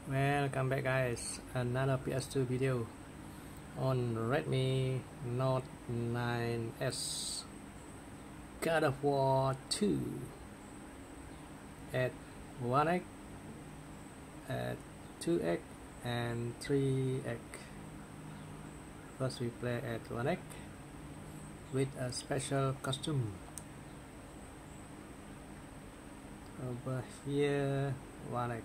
Welcome back guys, another PS2 video on Redmi Note 9S God of War 2 at 1x, at 2x and 3x. First we play at 1x with a special costume. Over here 1x.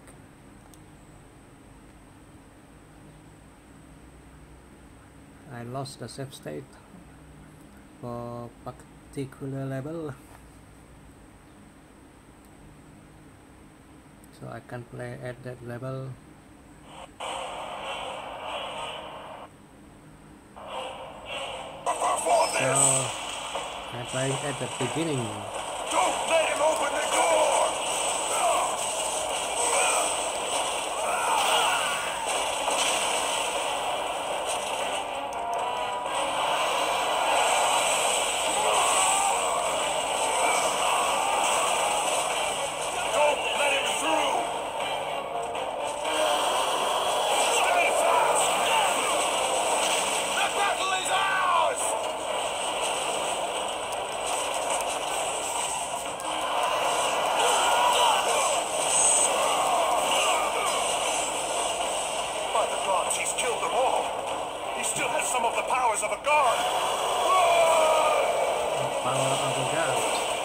I lost the save state for particular level, so I can't play at that level. So I'm playing at the beginning. Don't let him open the door! He's killed them all. He still has some of the powers of a god. Power of a god.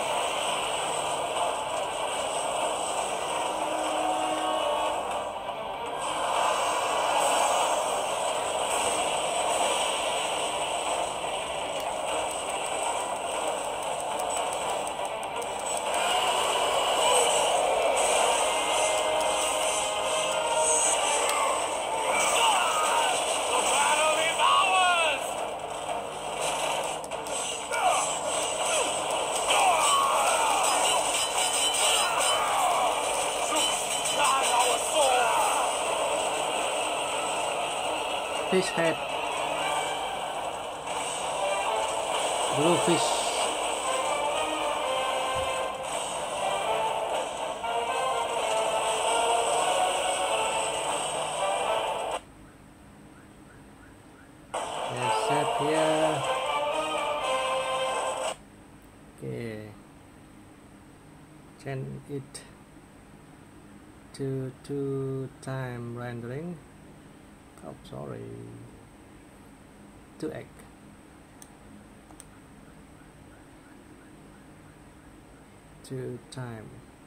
Fish head, blue fish. Let's set here. Okay, change it to 2x rendering. Oh, sorry. 2x. Two time.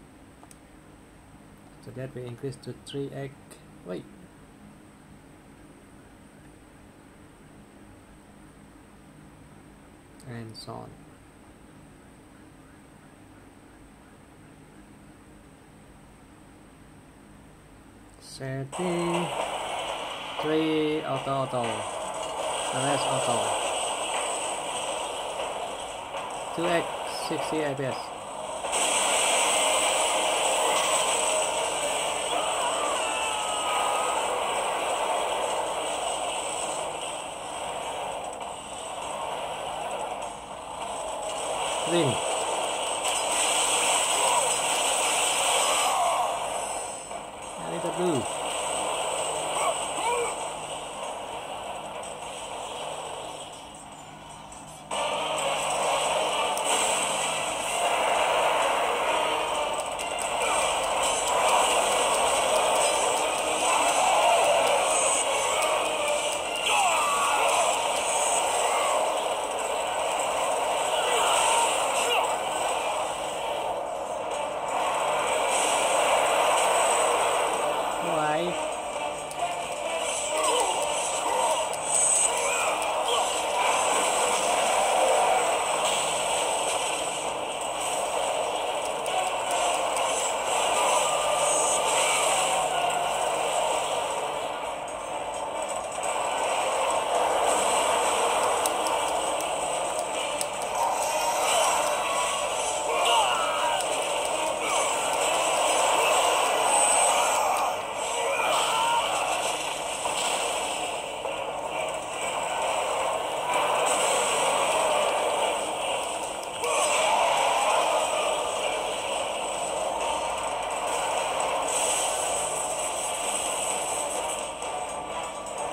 So that we increase to 3x. Wait. And so on. Setting 3 auto, the rest auto. 2x 60 fps. Green. I need a blue.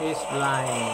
He's blind.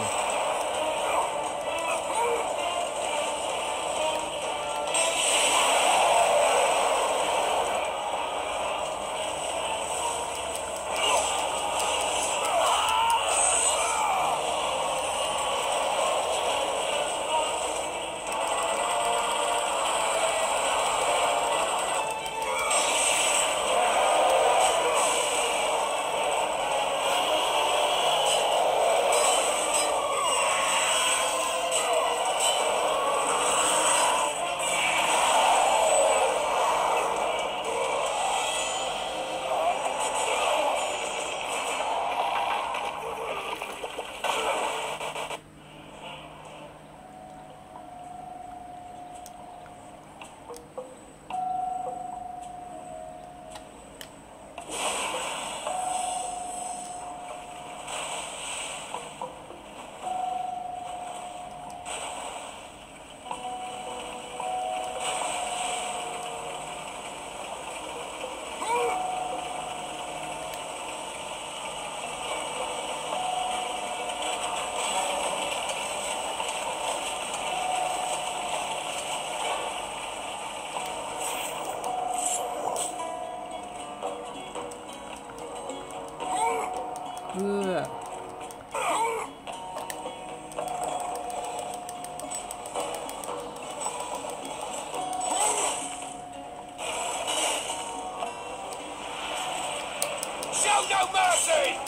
Show no mercy!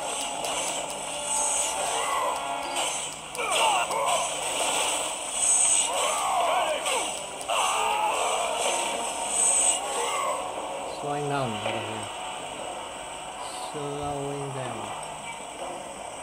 Slowing down over here. Slowing down.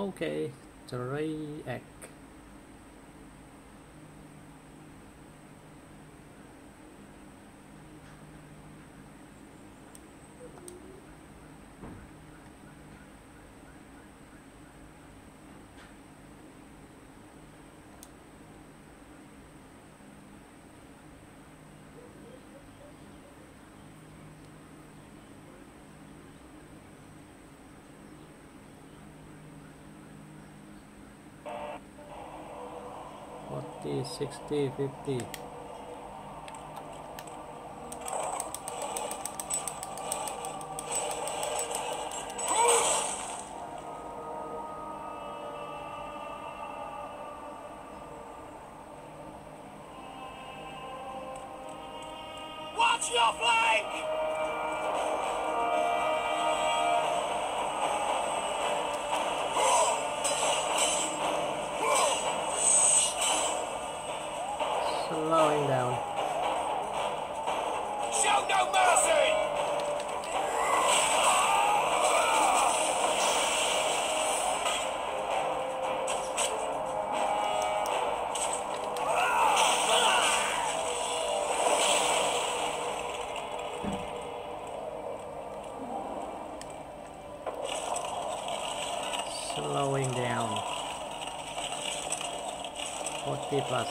Okay, 3x. Forty, 60, 50. Watch your flank! Slowing down. Show no mercy! Slowing down. 40 plus.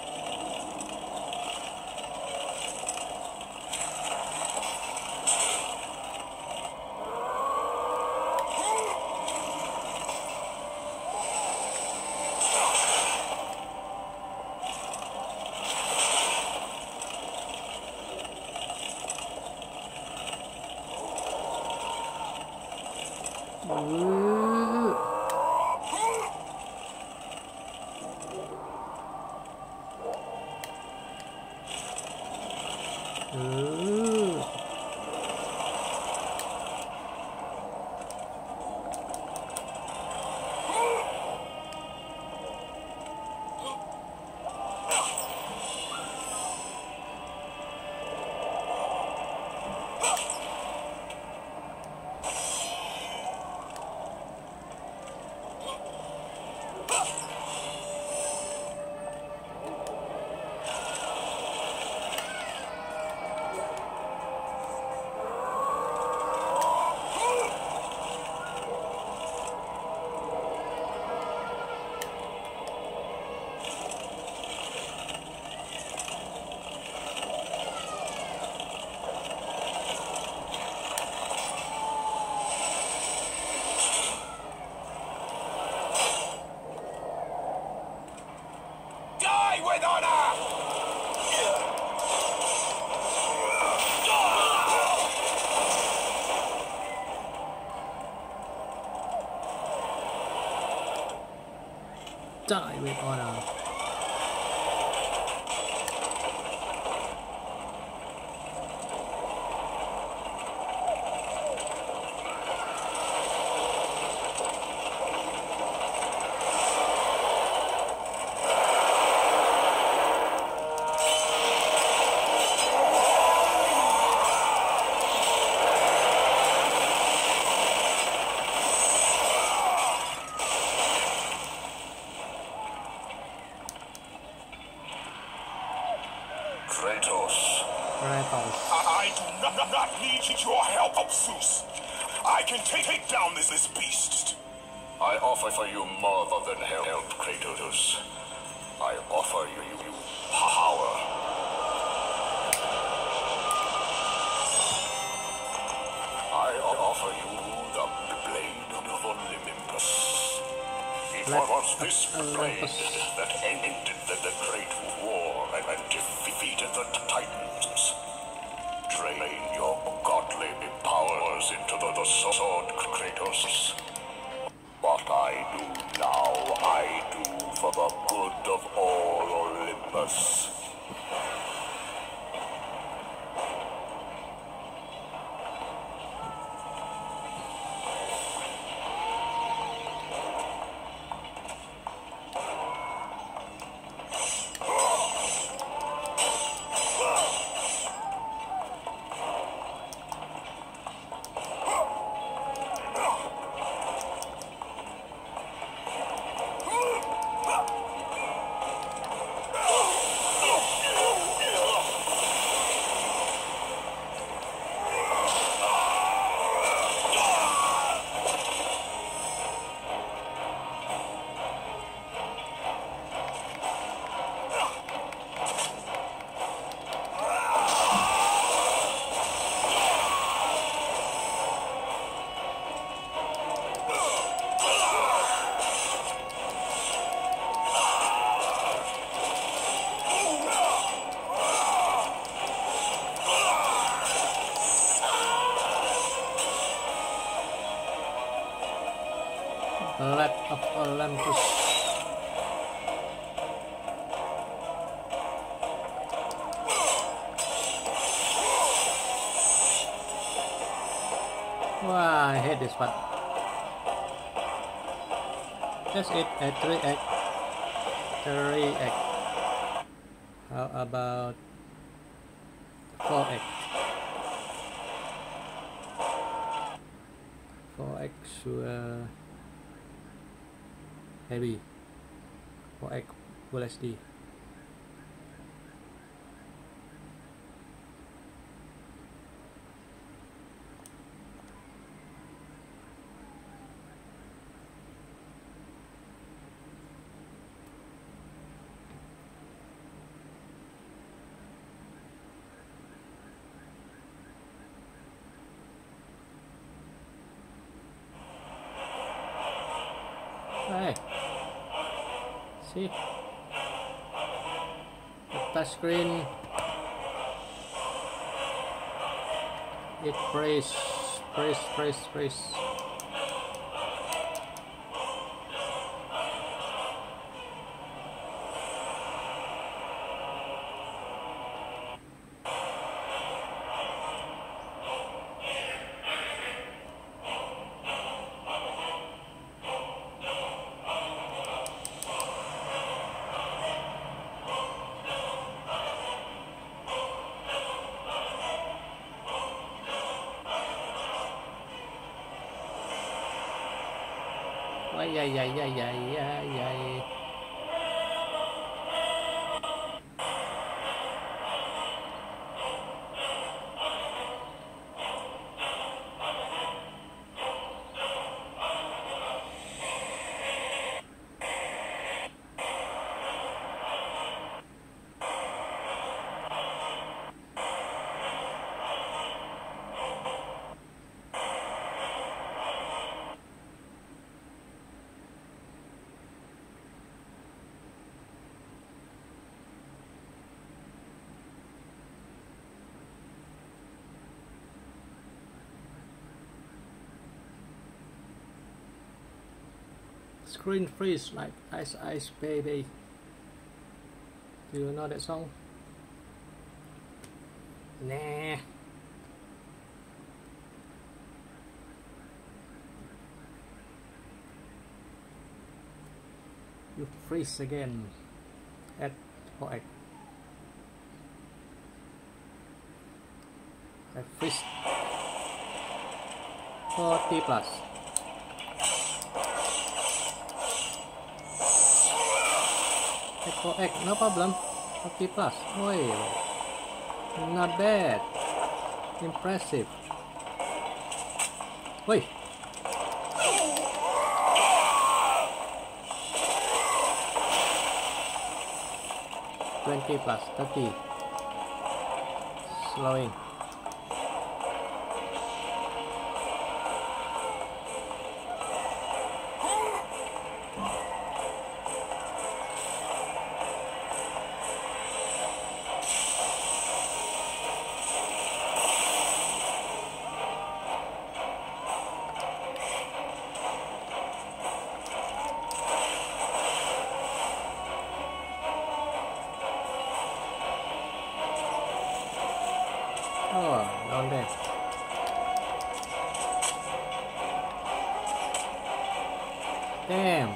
Die with honor! Die with honor. Kratos. Kratos. I do not need your help, Zeus. I can take down this beast. I offer for you more than help, Kratos. I offer you power. I offer you the blade of Olympus. It was this blade that ended the great war and defeated the Titans. Drain your godly powers into the sword, Kratos. What I do now, I do for the good of all Olympus. Lap of Olympus. Wow, I hate this one. That's it, a 3x. 3x. How about 4x? 4x heavy. 4x Full HD. Hey, see the touch screen, it press. Ay. Screen freeze like ice baby. Do you know that song? Nah. You freeze again at 4x. I freeze 40 plus. At 4x, no problem. 40 plus. Oi, not bad. Impressive. Wait. 20 plus 30. Slowing. Oh, down there. Damn.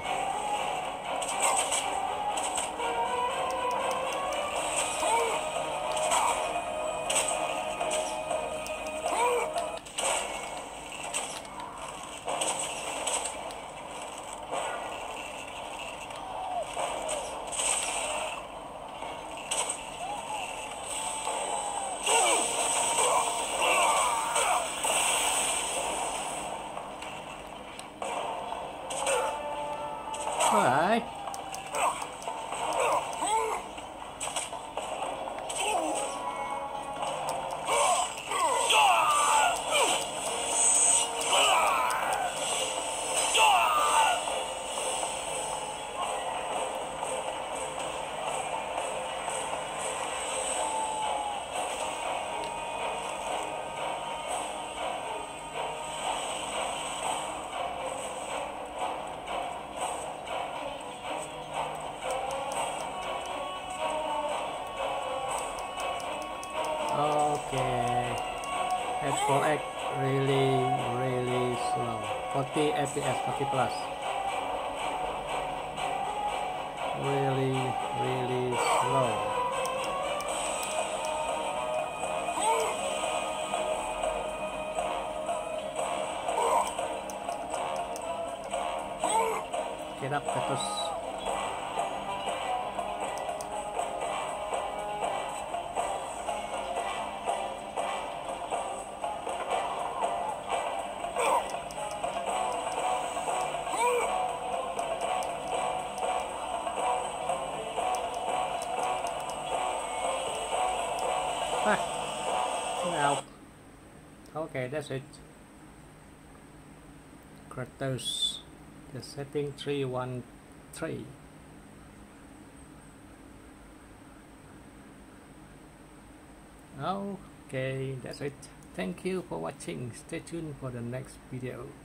Alright. really slow. 40 FPS, 40 plus. Really slow. Get up, Petrus. Now, okay, that's it. Kratos, the setting 313. Okay, that's it. Thank you for watching. Stay tuned for the next video.